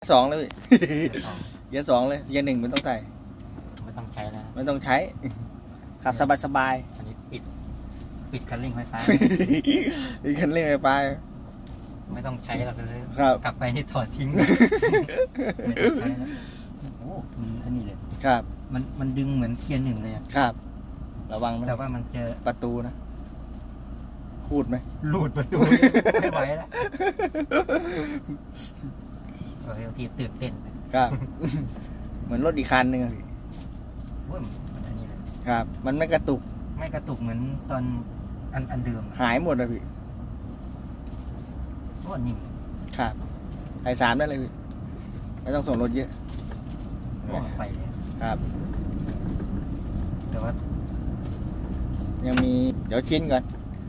สองเลยเกียร์สองเลยเกียร์หนึ่งไม่ต้องใส่ไม่ต้องใช้แล้วไม่ต้องใช้ขับสบายอันนี้ปิดคันเร่งไฟฟ้าปิดคันเร่งไฟฟ้าไม่ต้องใช้แล้วเลยกลับไปนี่ถอดทิ้งไม่ต้องใช้แล้วโอ้อันนี้เลยครับมันดึงเหมือนเกียร์หนึ่งเลยครับระวังแต่ว่ามันเจอประตูนะพูดไหมหลุดประตูไม่ไหวแล้วบางทีตื่นเต้นครับเหมือนรถอีกคันหนึ่งพี่มันอันนี้เลยครับมันไม่กระตุกเหมือนตอนอันเดิมหายหมดเลยพี่โอ้นิ่งครับใส่3ได้เลยพี่ไม่ต้องส่งรถเยอะไปเลยครับแต่ว่ายังมีเดี๋ยวชิ้นก่อน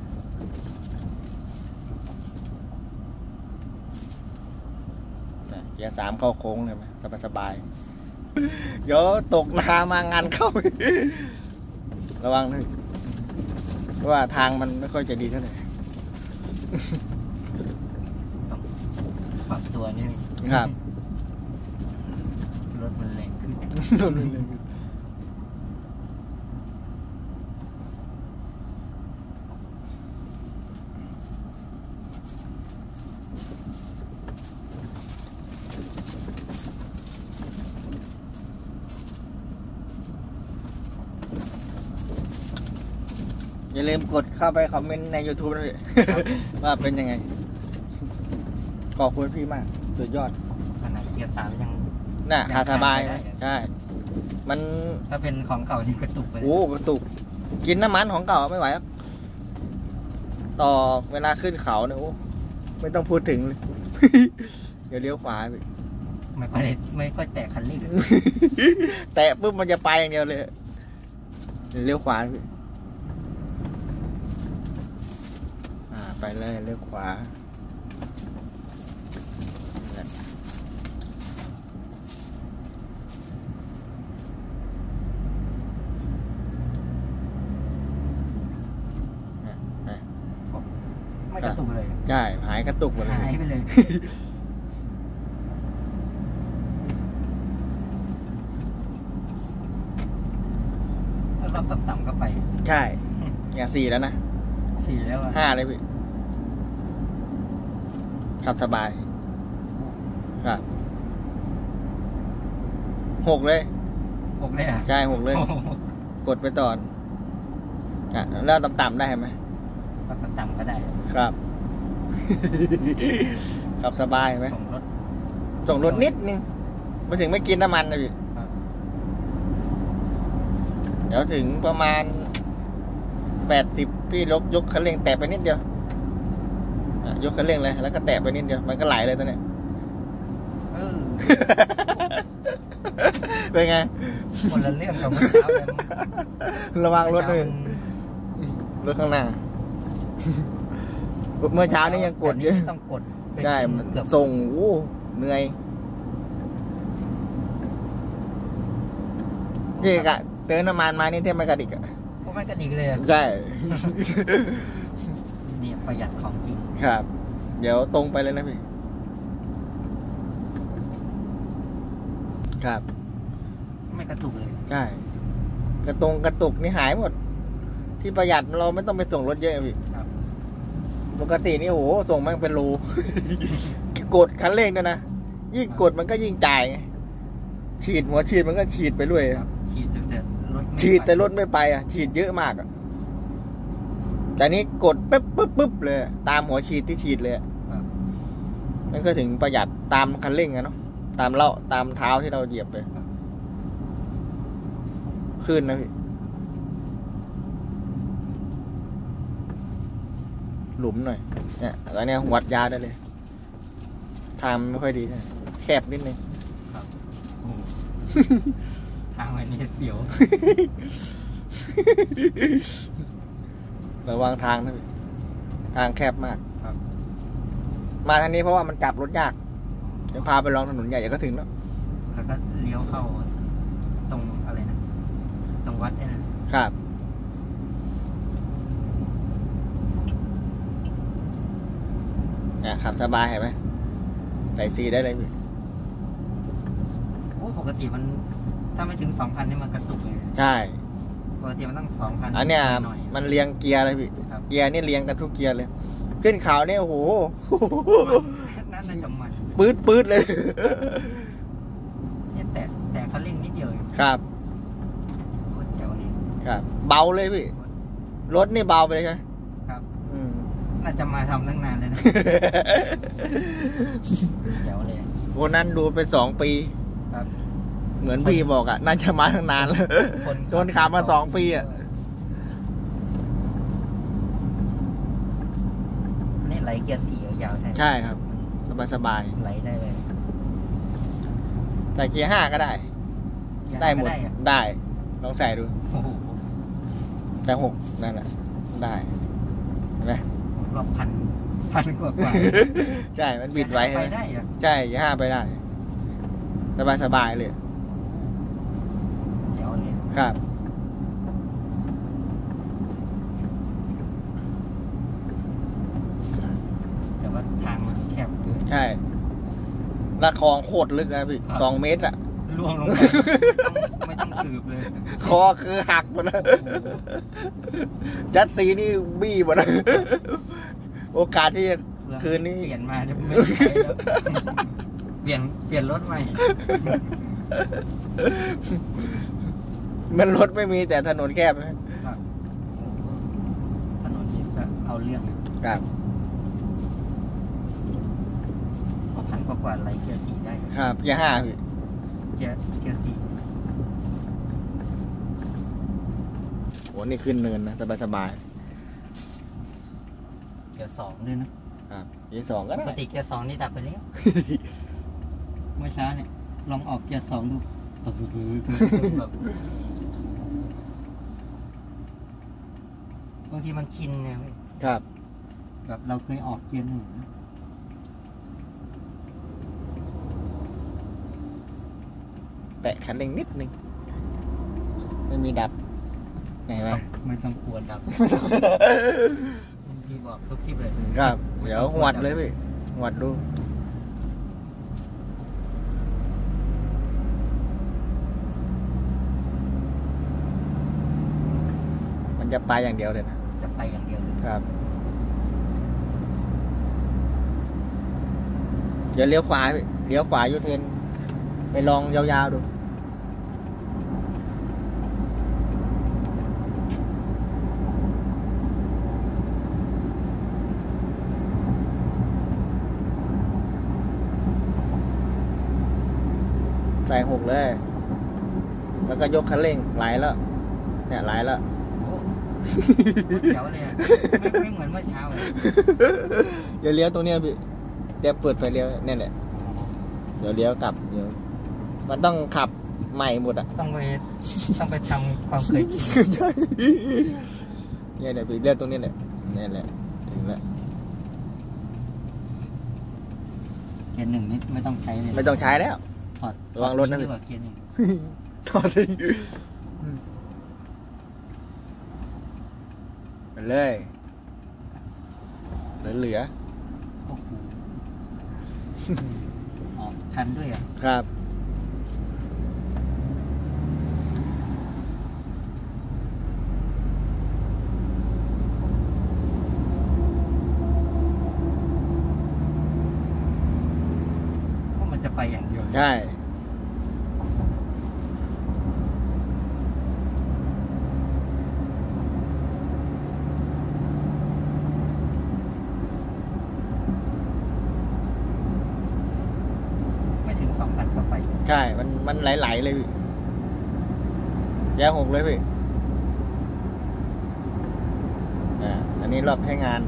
เกียร์3เข้าโค้งเลยไหมสบายเดี๋ยวตกนามางานเข้าระวังด้วยเพราะว่าทางมันไม่ค่อยจะดีเท่าไหร่ปรับตัวนี่ครับรถมันแรงขึ้นรถมันแรงขึ้นอย่าลืมกดเข้าไปคอมเมนต์ใน YouTube ด้วยว่าเป็นยังไงขอบคุณพี่มากสุดยอดขนาดเกียร์3ยังน่ะหาสบายใช่มันถ้าเป็นของเก่านี่กระตุกไปโอ้กระตุกกินน้ำมันของเก่าไม่ไหวครับต่อเวลาขึ้นเขาเนี่ยโอ้ไม่ต้องพูดถึงเลยเดี๋ยวเลี้ยวขวาไปไม่ค่อยแตะคันเร่งแตะปุ๊บมันจะไปอย่างเดียวเลยเดี๋ยวเลี้ยวขวาไปเลยเลี้ยวขวาไม่กระตุกเลยใช่หายกระตุกหมดเลยหายไปเลยถ้ารอบต่ำๆก็ไปใช่อย่าง4แล้วนะ 4แล้ว 5เลยพี่ขับสบายครับ6เลยใช่6เลยกดไปตอนแล้วต่ำๆได้ไหมต่ำก็ได้ครับขับสบายไหมส่งรถนิดนึงไม่ถึงไม่กินน้ำมันเลยพี่เดี๋ยวถึงประมาณ80พี่ยกคันเร่งแตะไปนิดเดียวยกคันเร่งเลยแล้วก็แตะไปนิดเดียวมันก็ไหลเลยตอนนี้เป็นไงคนละเรื่องกับเมื่อเช้าเลยระวังรถเลยรถข้างหน้าเมื่อเช้านี้ยังกดเยอะต้องกดใช่มันส่งเหนื่อยนี่กะเติมน้ำมันมานี่เท่าไม่กระดิกอ่ะไม่กระดิกเลยใช่เนี่ยประหยัดของจริงครับเดี๋ยวตรงไปเลยนะพี่ครับไม่กระตุกเลยใช่กระตุกนี่หายหมดที่ประหยัดเราไม่ต้องไปส่งรถเยอะพี่ปกตินี่โหส่งมันเป็นรูกดคันเร่งด้วยนะยิ่งกดมันก็ยิ่งจ่ายฉีดหัวฉีดมันก็ฉีดไปเรื่อยฉีดแต่รถไม่ไปฉีดเยอะมากแต่นี้กดปึ๊บเลยตามหัวฉีดที่ฉีดเลยนั่นก็ถึงประหยัดตามคันเร่งเนาะตามเท้าที่เราเหยียบไปขึ้นนะพี่หลุมหน่อยเนี่ยตอนนี้วัดยาได้เลยทางไม่ค่อยดีแคบนิดนึงทางอันนี้เสียวระวังทางนะพี่ทางแคบมากมาทางนี้เพราะว่ามันจับรถยากเดี๋ยวพาไปลองถนนใหญ่เดี๋ยวก็ถึงแล้วก็เลี้ยวเข้าตรงอะไรนะตรงวัดครับเนี่ยขับสบายเห็นไหมใส่ซีได้เลยพี่ปกติมันถ้าไม่ถึง 2,000 นี่มันกระตุกเลยใช่ปกติมันต้อง 2,000 อันเนี้ยมันเรียงเกียร์เลยพี่เกียร์นี่เรียงกันทุกเกียร์เลยขึ้นเขาเนี่ยโอ้โหนั่นจะมันปื๊ดเลยเนี่ยแต่เขาเร่งนิดเดียวครับเจ๋วนี่ครับเบาเลยพี่รถนี่เบาไปเลยใช่ครับน่าจะมาทำตั้งนานเลยนะเจ๋วเลยวันนั้นดูไป2 ปีครับเหมือนพี่บอกอ่ะน่าจะมาตั้งนานแล้วทนขับมา2 ปีอ่ะนี่ไหลเกียร์4ยาวใช่ครับสบายไหลได้เลยใส่เกียร์5ก็ได้หมดได้ลองใส่ดูแต่6นั่นแหละได้เห็นไหมรอบพันกว่าใช่มันบิดไว้ใช่เกียร์5ไปได้สบายเลยเจ๋วเลยครับแต่ว่าทางมันแคบเกินใช่ละคลองโคตรลึกนะพี่2 เมตรอ่ะล่วงลงไปไม่ต้องสืบเลยคอคือหักหมดเลยจัดซีนี่บี้หมดเลยโอกาสที่คืนนี้เปลี่ยนมาจะไม่ใช่แล้วเปลี่ยนรถใหม่มันรถไม่มีแต่ถนนแคบนะถนนนี้จะเอาเรื่องครับ 1,000 กว่าไหลเกียร์4ได้ครับเกียร์5พี่เกียร์4 โหนี่ขึ้นเนินนะสบายเกียร์2ด้วยนะครับเกียร์2ก็ได้ปกติเกียร์2นี่ดับไปแล้วเมื่อเช้าเนี่ยลองออกเกียร์2ดูบางทีมันชินเนี่ยครับแบบเราเคยออกเกียร์1 แตะคันเร่งนิดนึงไม่มีดับไงไหมไม่ต้องกลัวดับพี่บอกทุกคลิปเลยครับเดี๋ยวหวดเลยพี่หวดดูมันจะไปอย่างเดียวเลยนะจะไปอย่างเดียวเลยครับเดี๋ยวเลี้ยวขวาพี่เลี้ยวขวายูเทิร์นไปลองยาวๆดูใส่6เลยแล้วก็ยกคันเร่งไหลแล้วเนี่ยไหลแล้วเจ๋วเลยไม่เหมือนเมื่อเช้าเลยอย่าเลี้ยวตรงนี้พี่เดี๋ยวเปิดไฟเลี้ยวเนี่ยแหละเดี๋ยวเลี้ยวกลับเดี๋ยวมันต้องขับใหม่หมดอ่ะต้องไปทำความเคยชินเนี่ยเดี๋ยวไปเลี้ยวตรงนี้แหละนี่แหละถึงแล้วเกียร์ 1นี่ไม่ต้องใช้เลยไม่ต้องใช้แล้วถอดระวังรถนะเกียร์ 1ถอดทิ้งไปเลยเหลือทันด้วยอ่ะครับเพราะมันจะไปอย่างเดียวใช่ 2,000 ก็ไปใช่มันไหลๆเลยพี่แย่6เลยพี่อันนี้รอบใช้งาน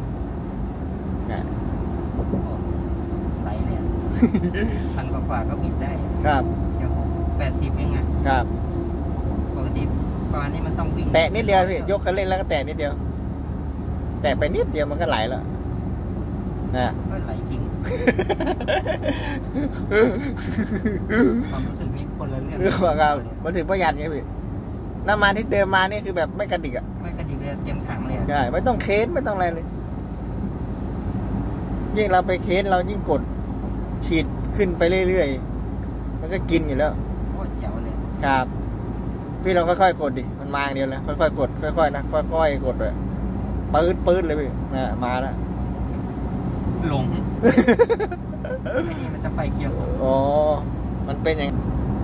ไหลเลย1,000 กว่าก็บิดได้ครับเดี๋ยว80เองอ่ะครับปกติประมาณนี้มันต้องวิ่งแตะนิดเดียวพี่ยกคันเร่งแล้วก็แตะนิดเดียวแตะไปนิดเดียวมันก็ไหลแล้วก็ไหลจริงความรู้สึกนี้คนละเรื่องครับมันถึงประหยัดไงพี่น้ำมันที่เติมมานี่คือแบบไม่กระดิกอ่ะไม่กระดิกเลยเต็มถังเลยใช่ไม่ต้องเค้นไม่ต้องอะไรเลยยิ่งเราไปเค้นเรายิ่งกดฉีดขึ้นไปเรื่อยๆมันก็กินอยู่แล้วแจ๋วเลยครับ พี่เราค่อยๆกดดิมันมาอย่างเดียวเลยค่อยๆกดค่อยๆนะค่อยๆกดเลยปื๊ดเลยพี่นะมาแล้วหลง ไอ้นี่มันจะไฟเกียร์อ๋อมันเป็นอย่าง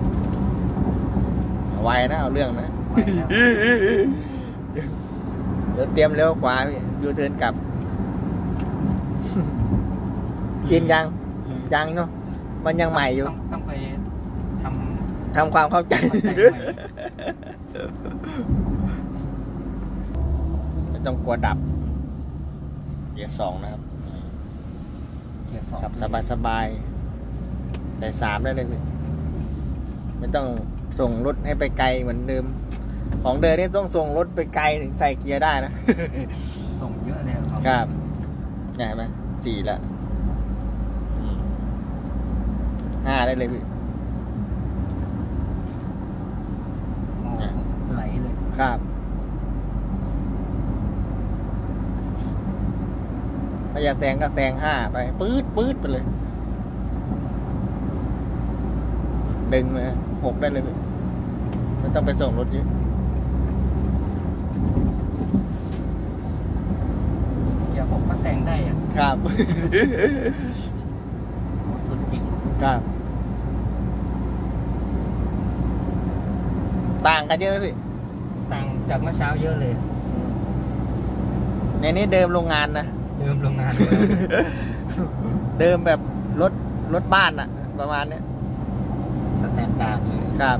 ไวนะเอาเรื่องนะไวแล้วเดี๋ยวเตรียมเลี้ยวขวาพี่ยูเทิร์นกลับชินยังเนาะมันยังใหม่อยู่ต้องไปททำความเข้าใจำใหม่ไม่ต้องกลัวดับเกียร์สองนะครับเกียร์สองขับสบายๆได้สามได้เลยพี่ไม่ต้องส่งรถให้ไปไกลเหมือนเดิมของเดิมนี่ต้องส่งรถไปไกลถึงใส่เกียร์ได้นะส่งเยอะเลยครับครับเห็นไหมสี่แล้วห้าได้เลยพี่โอ้ไหลเลยครับถ้าอยากแซงก็แซงห้าไปปื๊ดไปเลยดึงเลยหกได้เลยพี่ไม่ต้องไปส่งรถเยอะเกียร์6ก็แซงได้อะครับสุดจริงครับต่างกันเยอะไหมพี่ต่างจากเมื่อเช้าเยอะเลยในนี้เดิมโรงงานนะเดิมโรงงานเลยเดิมแบบรถบ้านอะประมาณเนี้ยสแตนดาร์ดเลยครับ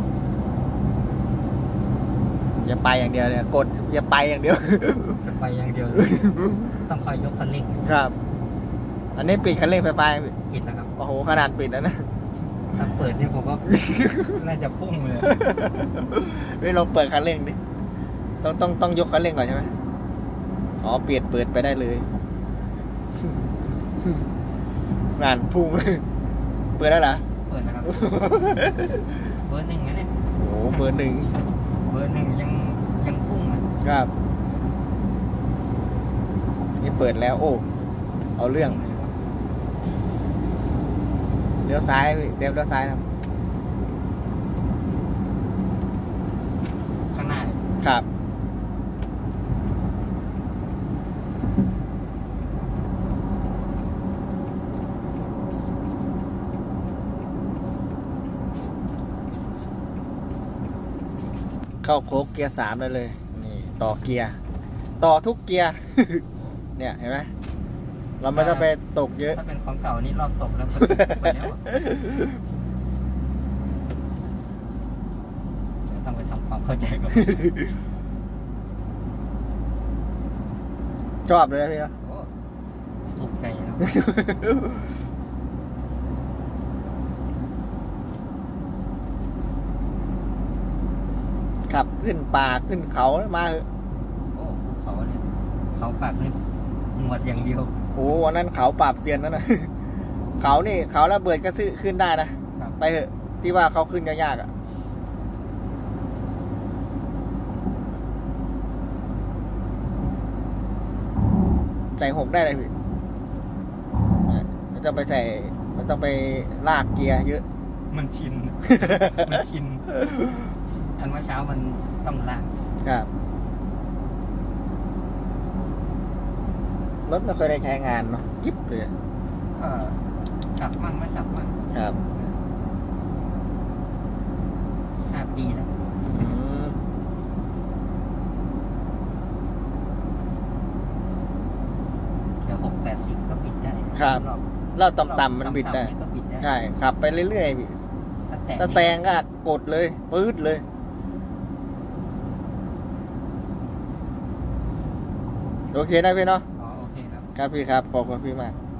อย่าไปอย่างเดียวเนี่ยกดอย่าไปอย่างเดียวจะไปอย่างเดียวเลยต้องคอยยกคันเร่งครับ อันนี้ปิดคันเร่งไฟฟ้าไหมพี่ปิดนะครับโอ้โหขนาดปิดแล้วนะถ้าเปิดเนี่ยผมก็ น่าจะพุ่งเลยเฮ้ยเราเปิดคันเร่งดิต้องยกคันเร่งก่อนใช่ไหมอ๋อเปิดไปได้เลย งานพุ่ง เปิดแล้วเหรอเปิดนะครับ เบอร์ 1นะเนี่ยโอ้โหเบอร์หนึ่งเบอร์ 1ยังพุ่งอ่ะครับนี่เปิดแล้วโอ้เอาเรื่องเลี้ยวซ้ายพี่เตรียมเลี้ยวซ้ายครับข้างหน้าเนี่ยครับเข้าโค้งเกียร์3ได้เลยนี่ต่อเกียร์ต่อทุกเกียร์ เนี่ยเห็นไหมเราไม่ต้องไปตกเยอะถ้าเป็นของเก่านี่รอบตกแล้วไปแล้วอะต้องไปทำความเข้าใจกับชอบเลยนะพี่นะโอ้ถูกใจแล้วขับขึ้นป่าขึ้นเขามาเถอะโอ้ภูเขาเนี่ยเขาปากนี่หมวดอย่างเดียวโอ้วันนั้นเขาปราบเซียนนั่นนะ เขานี่เขาระเบิดก็ซื้อขึ้นได้นะครับไปเถอะที่ว่าเขาขึ้นยากๆอ่ะใส่6ได้เลยพี่ไม่ต้องไปใส่ไม่ต้องไปลากเกียร์เยอะมันชิน มันชิน อันเมื่อเช้ามันต้องลากครับรถไม่เคยได้ใช้งานเนาะยิบเลยก็กลับมั่งไม่กลับมั่งครับ 5 ปีแล้วอืมเดี๋ยว680ก็บิดได้ครับรอบแล้วต่ำๆมันบิดได้ต่ำๆนี่ก็บิดได้ใช่ขับไปเรื่อยๆพี่แต่ถ้าแซงก็กดเลยปื๊ดเลยโอเคนะพี่เนาะอ๋อโอเคครับครับพี่ครับขอบคุณพี่มาก